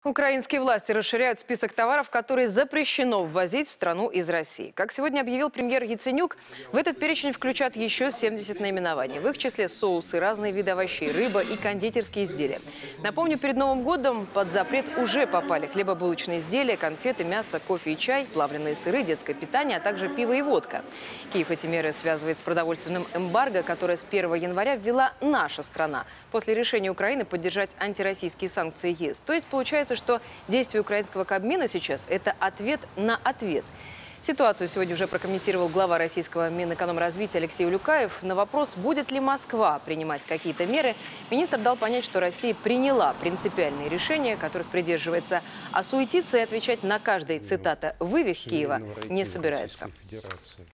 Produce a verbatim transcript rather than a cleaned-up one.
Украинские власти расширяют список товаров, которые запрещено ввозить в страну из России. Как сегодня объявил премьер Яценюк, в этот перечень включат еще семьдесят наименований. В их числе соусы, разные виды овощей, рыба и кондитерские изделия. Напомню, перед Новым годом под запрет уже попали хлебобулочные изделия, конфеты, мясо, кофе и чай, плавленые сыры, детское питание, а также пиво и водка. Киев эти меры связывает с продовольственным эмбарго, которое с первого января ввела наша страна после решения Украины поддержать антироссийские санкции ЕС. То есть получается, что действия украинского Кабмина сейчас – это ответ на ответ. Ситуацию сегодня уже прокомментировал глава российского Минэкономразвития Алексей Улюкаев. На вопрос, будет ли Москва принимать какие-то меры, министр дал понять, что Россия приняла принципиальные решения, которых придерживается, а суетиться и отвечать на каждый, цитата, «вывих Киева» не собирается.